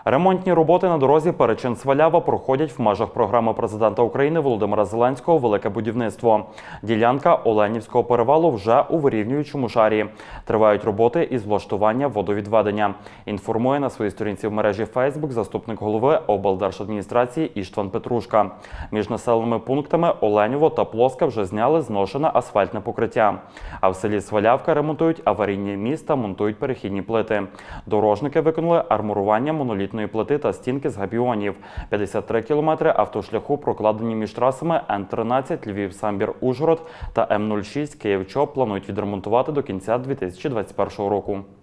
Ремонтні роботи на дорозі Перечин-Свалява проходять в межах програми президента України Володимира Зеленського «Велике будівництво». Ділянка Оленівського перевалу вже у вирівнюючому шарі. Тривають роботи із влаштування водовідведення. Інформує на своїй сторінці в мережі Facebook заступник голови облдержадміністрації Іштван Петрушка. Між населеними пунктами Оленєво та Плоска вже зняли зношене асфальтне покриття. А в селі Свалявка ремонтують аварійні міст та монтують перехідні плити. Дорожники виконали армурування монолітної плити та стінки з габіонів. 53 кілометри автошляху прокладені між трасами Н-13 Львів-Самбір-Ужгород та М-06 Київ-Чоп планують відремонтувати до кінця 2021 року.